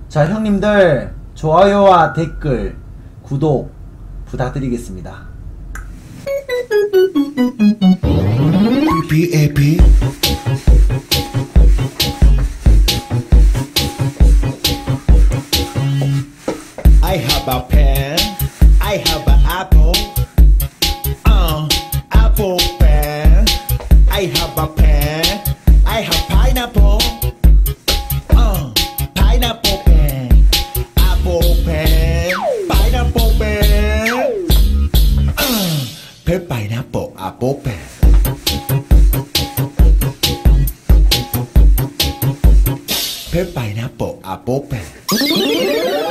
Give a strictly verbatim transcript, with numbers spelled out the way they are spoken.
자, 형님들 좋아요와 댓글, 구독 부탁드리겠습니다. 비에이피 I have a pen, I have an apple, uh, apple pen. I have a pen, I have pineapple, uh, pineapple pen, apple pen, pineapple pen, uh, pen pineapple apple pen. Pen pineapple apple pen.